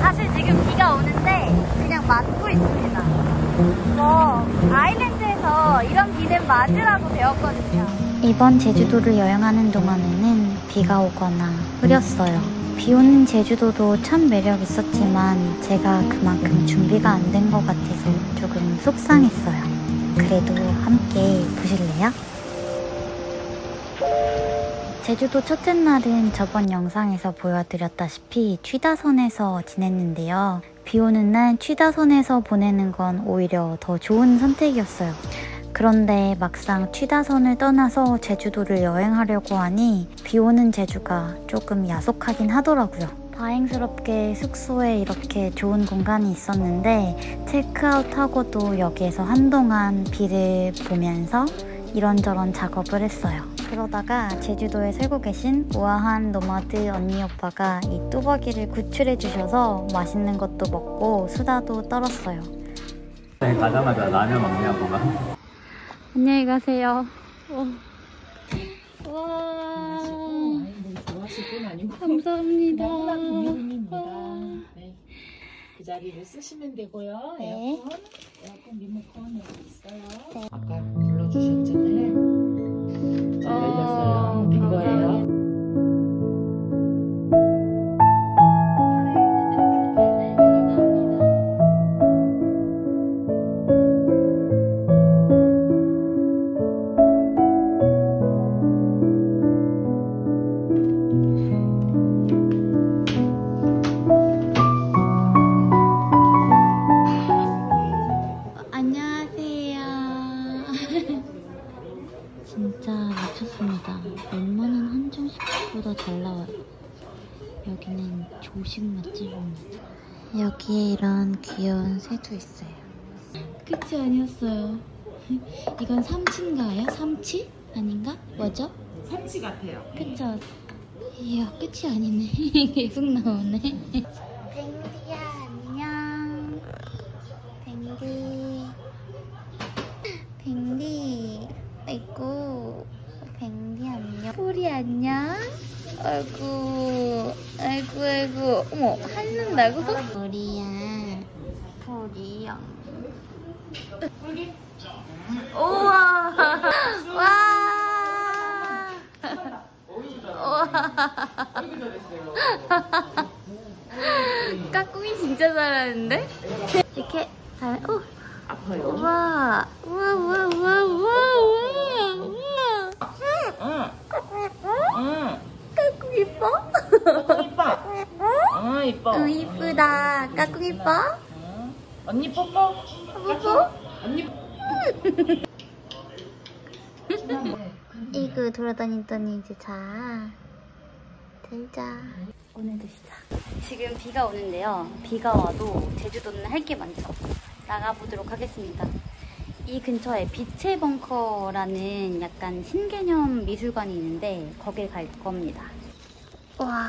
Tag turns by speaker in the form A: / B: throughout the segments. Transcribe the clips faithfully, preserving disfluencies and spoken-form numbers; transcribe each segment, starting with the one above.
A: 사실 지금 비가 오는데 그냥 맞고 있습니다. 뭐 아일랜드에서 이런 비는 맞으라고 배웠거든요. 이번 제주도를 여행하는 동안에는 비가 오거나 흐렸어요. 비 오는 제주도도 참 매력 있었지만 제가 그만큼 준비가 안 된 것 같아서 조금 속상했어요. 그래도 함께 보실래요? 제주도 첫째 날은 저번 영상에서 보여드렸다시피 취다선에서 지냈는데요. 비 오는 날 취다선에서 보내는 건 오히려 더 좋은 선택이었어요. 그런데 막상 취다선을 떠나서 제주도를 여행하려고 하니 비 오는 제주가 조금 야속하긴 하더라고요. 다행스럽게 숙소에 이렇게 좋은 공간이 있었는데 체크아웃하고도 여기에서 한동안 비를 보면서 이런저런 작업을 했어요. 그러다가 제주도에 살고 계신 우아한 노마드 언니 오빠가 이 뚜벅이를 구출해 주셔서 맛있는 것도 먹고 수다도 떨었어요.
B: 가자마자 라면 먹냐 뭐가?
A: 안녕히 가세요. 와, 감사합니다.
C: 네. 그 자리를 쓰시면 되고요.
A: 네.
C: 에어컨, 에어컨 리모컨 여기 있어요. 네. 아까 불러주셨잖아요. 잘 열렸어요. 된 거예요.
A: 진짜 미쳤습니다. 웬만한 한정식보다 잘 나와요. 여기는 조식 맛집입니다. 여기에 이런 귀여운 새도 있어요. 끝이 아니었어요. 이건 삼치인가요? 삼치? 아닌가? 뭐죠?
C: 삼치 같아요.
A: 그쵸? 이야, 끝이 아니네. 계속 나오네. 뱅디야, 안녕. 뱅디. 뱅디. 아이고, 뱅디 안녕. 포리 안녕. 아이고, 아이고, 아이고. 어머, 핥는다고? 포리야. 포리야. 우와. 와. 우와. 까꿍이 진짜 잘하는데? 이렇게 잘, 오.
C: 아파요.
A: 우와, 우와, 우와, 우와, 우와, 우와, 우와.
C: 응. 응.
A: 까꿍 이뻐?
C: 이뻐. 응, 이뻐.
A: 응, 이쁘다. 까꿍 이뻐?
C: 응. 언니 뽀뽀.
A: 뽀뽀?
C: 언니.
A: 이거 돌아다니더니 이제 자. 들자. 오늘도 시작. 지금 비가 오는데요. 비가 와도 제주도는 할 게 많죠. 나가보도록 하겠습니다. 이 근처에 빛의 벙커라는 약간 신개념 미술관이 있는데 거길 갈 겁니다. 와,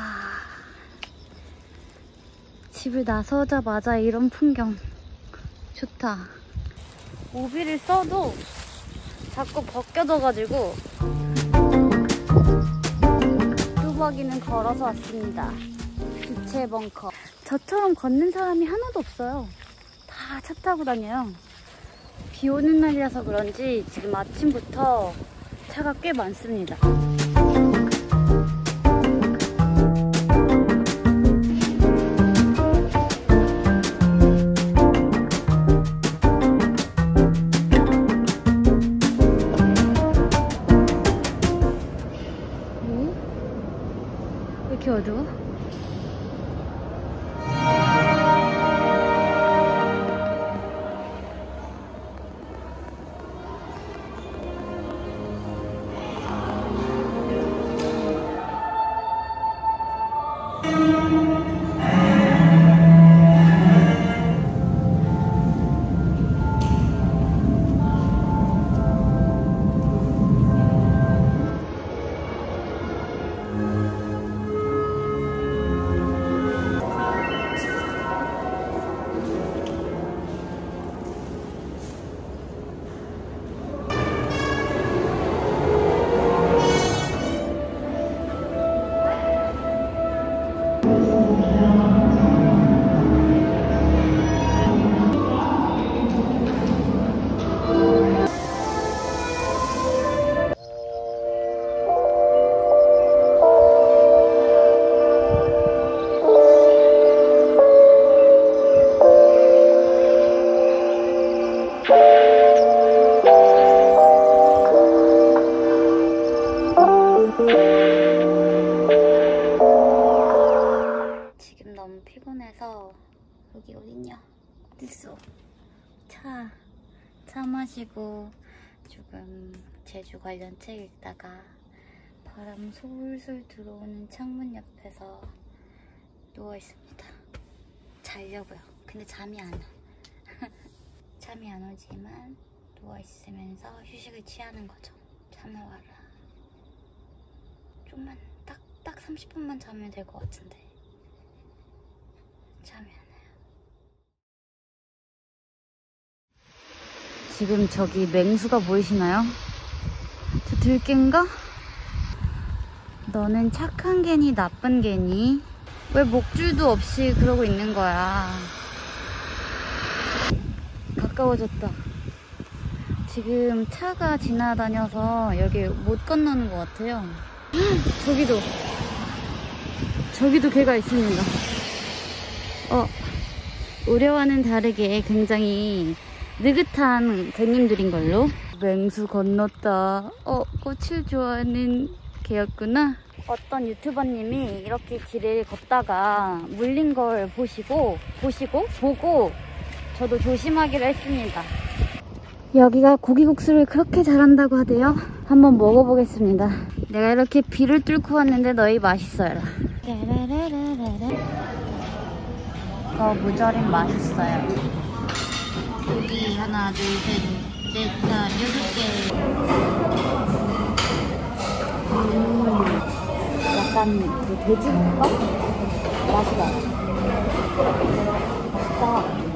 A: 집을 나서자마자 이런 풍경 좋다. 우비를 써도 자꾸 벗겨져가지고 뚜벅이는 걸어서 왔습니다. 빛의 벙커. 저처럼 걷는 사람이 하나도 없어요. 다 차 타고 다녀요. 비 오는 날이라서 그런지 지금 아침부터 차가 꽤 많습니다. 뭐? 왜 이렇게 어두워? 피곤해서 여기 어딨냐? 어딨어? 차, 차 마시고 조금 제주 관련 책 읽다가 바람 솔솔 들어오는 창문 옆에서 누워있습니다. 자려고요. 근데 잠이 안 와. 잠이 안 오지만 누워있으면서 휴식을 취하는 거죠. 잠을 와라. 좀만 딱, 딱 삼십 분만 자면 될 것 같은데 잠이 안 와요. 지금 저기 맹수가 보이시나요? 저 들개인가? 너는 착한 개니 나쁜 개니? 왜 목줄도 없이 그러고 있는 거야? 가까워졌다. 지금 차가 지나다녀서 여기 못 건너는 것 같아요. 저기도 저기도 개가 있습니다. 어, 우려와는 다르게 굉장히 느긋한 개님들인 걸로. 맹수 건넜다. 어, 꽃을 좋아하는 개였구나. 어떤 유튜버님이 이렇게 길을 걷다가 물린 걸 보시고 보시고 보고 저도 조심하기로 했습니다. 여기가 고기국수를 그렇게 잘한다고 하대요. 한번 먹어보겠습니다. 내가 이렇게 비를 뚫고 왔는데 너희 맛있어요. 더 무절임 맛있어요. 고기 하나, 둘, 셋, 넷, 다, 여섯 개. 음, 약간 그 돼지국밥? 맛이 나요. 맛있다.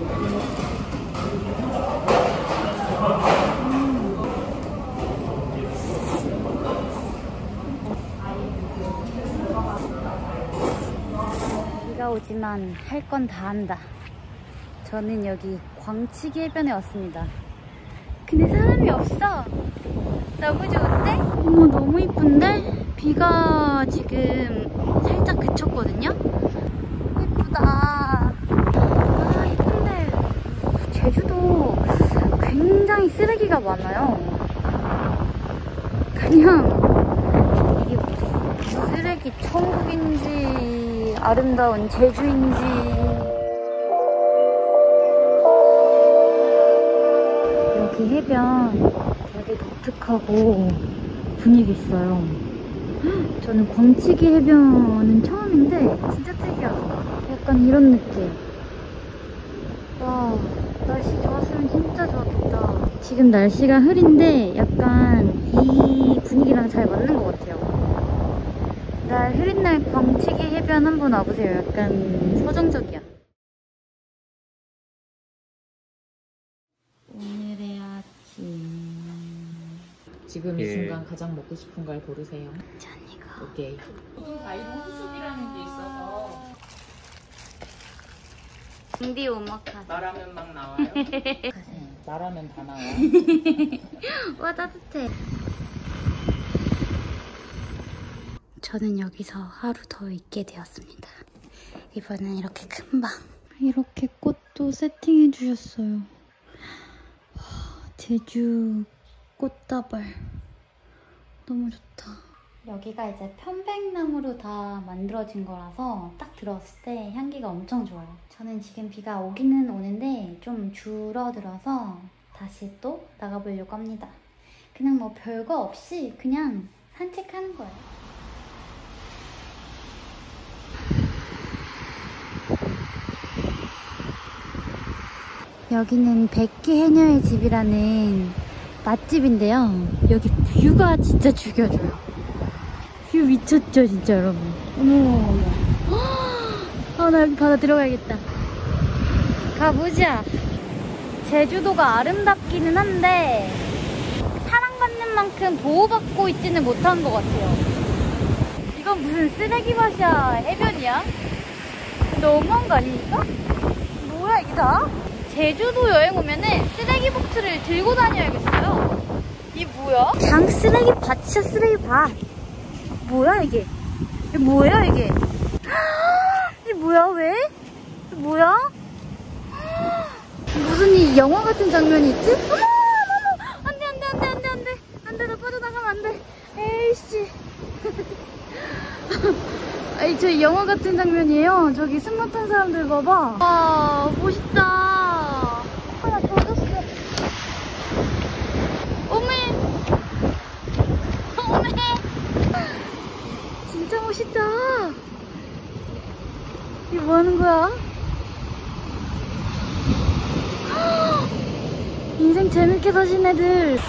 A: 비가 오지만 할 건 다 한다. 저는 여기 광치기 해변에 왔습니다. 근데 사람이 없어. 너무 좋은데? 어머, 너무 이쁜데? 비가 지금 살짝 그쳤거든요? 이쁘다. 아, 이쁜데 제주도 굉장히 쓰레기가 많아요. 그냥 이게 무슨 쓰레기 천국인지 아름다운 제주인지. 여기 해변 되게 독특하고 분위기 있어요. 저는 광치기 해변은 처음인데 진짜 특이하다. 약간 이런 느낌. 와, 날씨 좋았으면 진짜 좋았겠다. 지금 날씨가 흐린데 약간 이 분위기랑 잘 맞는 것 같아요. 날 흐린 날 광치기 해변 한번 와보세요. 약간 서정적이야. 오늘의 아침.
C: 지금 이
B: 예.
C: 순간 가장 먹고 싶은 걸 고르세요.
A: 전 이거.
C: 오케이. 가이드 호수비라는 게 있어서
A: 인디 오마카세.
C: 말하면 막 나와요. 응, 말하면 다 나와.
A: 와, 따뜻해. 저는 여기서 하루 더 있게 되었습니다. 이번엔 이렇게 큰 방. 이렇게 꽃도 세팅해 주셨어요. 와, 제주 꽃다발. 너무 좋다. 여기가 이제 편백나무로 다 만들어진 거라서 딱 들어왔을 때 향기가 엄청 좋아요. 저는 지금 비가 오기는 오는데 좀 줄어들어서 다시 또 나가보려고 합니다. 그냥 뭐 별거 없이 그냥 산책하는 거예요. 여기는 백기 해녀의 집이라는 맛집인데요. 여기 뷰가 진짜 죽여줘요. 뷰 미쳤죠, 진짜 여러분. 어머, 아, 나 여기 바다 들어가야겠다. 가보자. 제주도가 아름답기는 한데 사랑받는 만큼 보호받고 있지는 못한 것 같아요. 이건 무슨 쓰레기 맛이야. 해변이야? 너무한 거 아닙니까? 뭐야 이게 다? 제주도 여행 오면은 쓰레기 봉투를 들고 다녀야겠어요. 이게 뭐야? 그냥 쓰레기 밭이야, 쓰레기 밭. 뭐야 이게? 이게 뭐야 이게? 이게 뭐야, 왜? 이게 뭐야? 무슨 이 영화 같은 장면이 있지? 어머, 어머, 안돼, 안돼, 안돼, 안돼, 안돼, 안돼, 나 빠져나가면 안돼. 에이씨. 아니, 저 영화 같은 장면이에요. 저기 스마 탄 사람들 봐봐. 와, 멋있다. 하나 더 줬어. 어메. 어메. 진짜 멋있다. 이게 뭐 하는 거야? 인생 재밌게 사신 애들.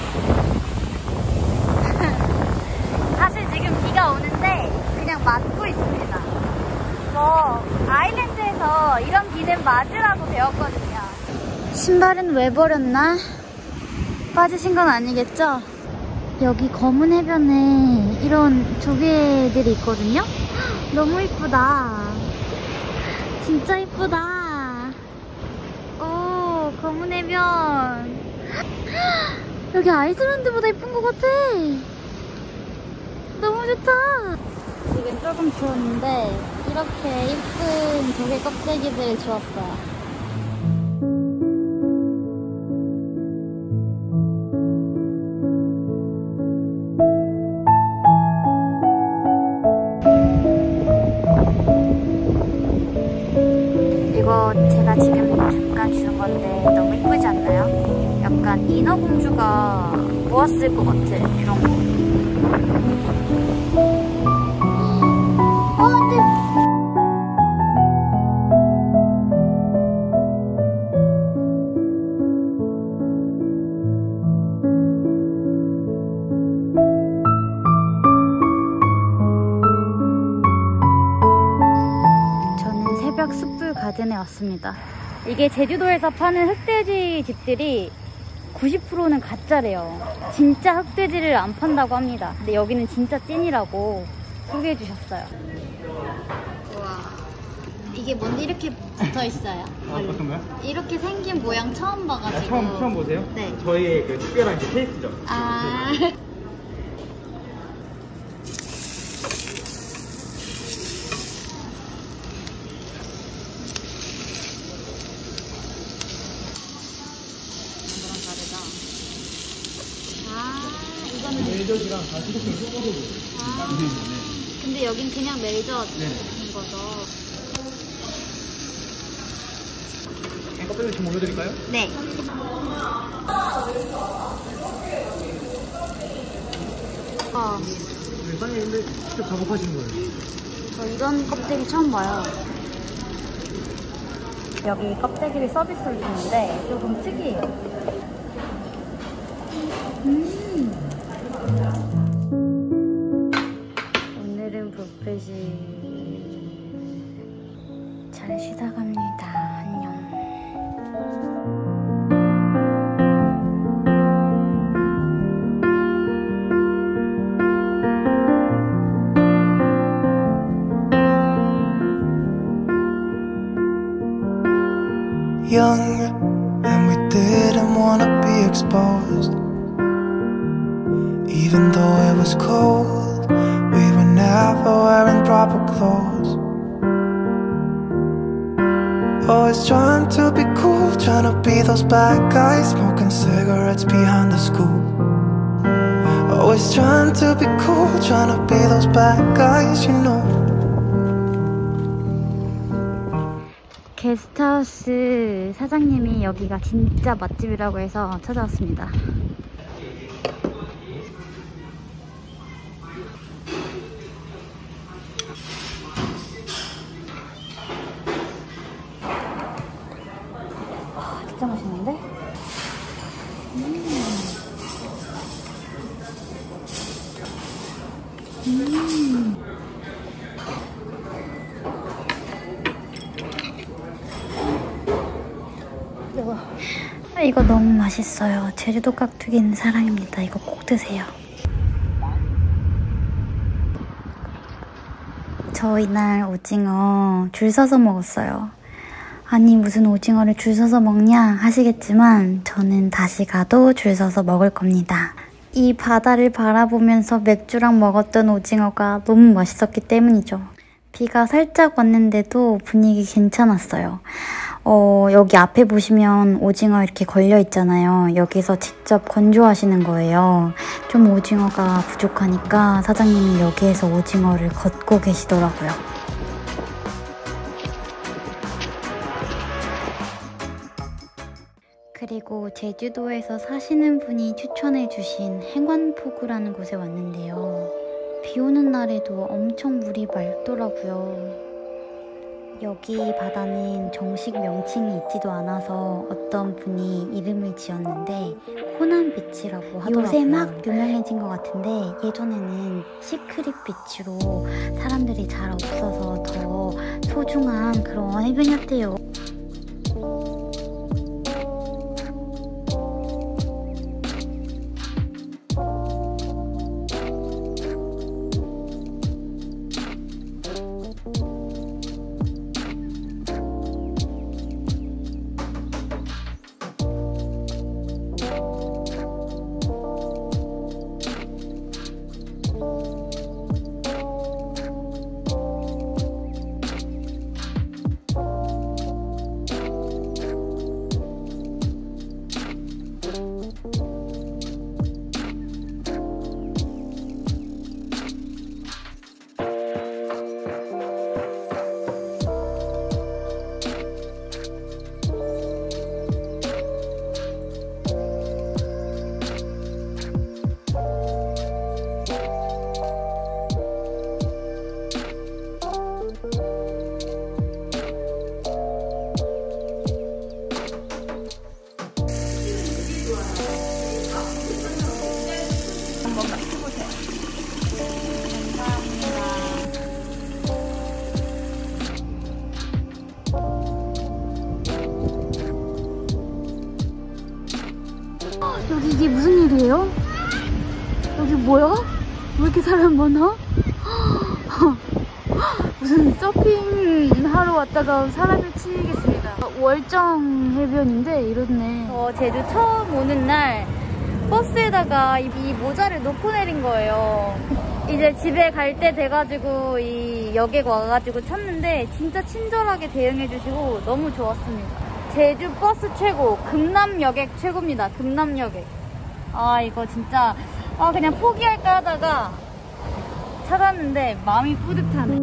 A: 사실 지금 비가 오는데 그냥 맞고 있습니다. 뭐 아일랜드에서 이런 비는 맞으라고 배웠거든요. 신발은 왜 버렸나? 빠지신 건 아니겠죠? 여기 검은 해변에 이런 조개들이 있거든요? 너무 이쁘다. 진짜 이쁘다. 오, 검은 해변. 여기 아이슬란드보다 이쁜 것 같아. 너무 좋다. 지금 조금 추웠는데 이렇게 이쁜 조개 껍데기들 주웠어요. 이거 제가 지금 잠깐 준 건데 너무 이쁘지 않나요? 약간 인어공주가 모았을 것 같아, 이런 거. 어, 안 돼! 저는 새벽 숯불 가든에 왔습니다. 이게 제주도에서 파는 흑돼지 집들이 구십 퍼센트는 가짜래요. 진짜 흑돼지를 안 판다고 합니다. 근데 여기는 진짜 찐이라고 소개해 주셨어요. 와, 이게 뭔데 이렇게 붙어 있어요?
B: 아, 어떤 거요?
A: 이렇게 생긴 모양 처음 봐가지고.
B: 아, 처음, 처음 보세요?
A: 네.
B: 저희의 그 특별한 이제 케이스죠.
A: 아.
B: 멜젓이랑 다 시도킹 쏘고도
A: 아, 근데 여긴 그냥 멜젓인 거죠?
B: 그냥 껍데기 좀 올려드릴까요?
A: 네. 아,
B: 네, 사장님 근데 직접 작업하신 거예요?
A: 저 이런 껍데기 처음 봐요. 여기 껍데기를 서비스로 주는데 조금 특이해요. 음. 오늘은 뷔페지. 잘 쉬다 갑니다. 안녕.
D: Young, and we didn't wanna be exposed. Even though it was cold, we were never wearing proper clothes. Always trying to be cool, trying to be those bad guys, smoking cigarettes behind the school. Always trying to be cool, trying to be those bad guys, you know.
A: 게스트하우스 사장님이 여기가 진짜 맛집이라고 해서 찾아왔습니다. 와, 진짜 맛있는데? 음. 음. 아, 이거 너무 맛있어요. 제주도 깍두기는 사랑입니다. 이거 꼭 드세요. 저 이날 오징어 줄 서서 먹었어요. 아니 무슨 오징어를 줄 서서 먹냐 하시겠지만 저는 다시 가도 줄 서서 먹을 겁니다. 이 바다를 바라보면서 맥주랑 먹었던 오징어가 너무 맛있었기 때문이죠. 비가 살짝 왔는데도 분위기 괜찮았어요. 어, 여기 앞에 보시면 오징어 이렇게 걸려 있잖아요. 여기서 직접 건조하시는 거예요. 좀 오징어가 부족하니까 사장님이 여기에서 오징어를 걷고 계시더라고요. 그리고 제주도에서 사시는 분이 추천해주신 행원포구라는 곳에 왔는데요. 비 오는 날에도 엄청 물이 맑더라고요. 여기 바다는 정식 명칭이 있지도 않아서 어떤 분이 이름을 지었는데 호남 비치라고 하더라고요. 요새 막 유명해진 것 같은데 예전에는 시크릿 비치로 사람들이 잘 없어서 더 소중한 그런 해변이었대요.
E: 여기 이게 무슨 일이에요? 여기 뭐야? 왜 이렇게 사람 많아? 무슨 서핑 하러 왔다가 사람이 치이겠습니다. 월정 해변인데 이렇네.
A: 저 제주 처음 오는 날 버스에다가 이, 이 모자를 놓고 내린 거예요. 이제 집에 갈 때 돼가지고 이 역에 와가지고 찾는데 진짜 친절하게 대응해주시고 너무 좋았습니다. 제주 버스 최고, 금남여객 최고입니다. 금남여객. 아 이거 진짜 아 그냥 포기할까 하다가 찾았는데 마음이 뿌듯하네.